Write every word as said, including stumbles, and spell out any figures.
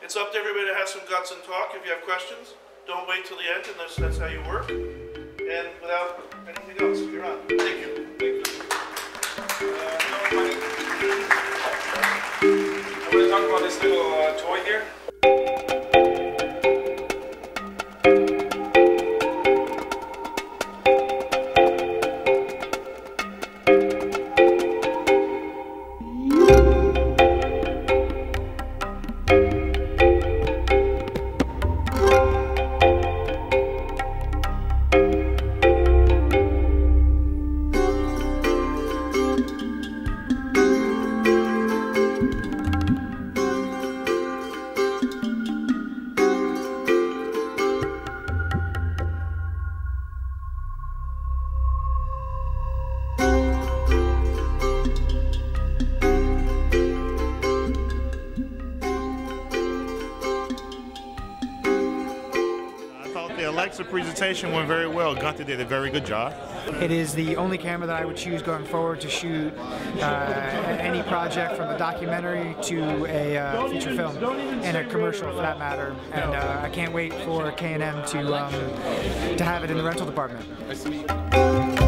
It's up to everybody to have some guts and talk. If you have questions, don't wait till the end, and that's, that's how you work. And without anything else, you're on. Thank you. Thank you. Uh, I want to talk about this little uh, toy here. The Alexa presentation went very well. Gunther did a very good job. It is the only camera that I would choose going forward to shoot uh, any project, from a documentary to a uh, feature film and a commercial for that matter. And uh, I can't wait for K and M to um, to have it in the rental department.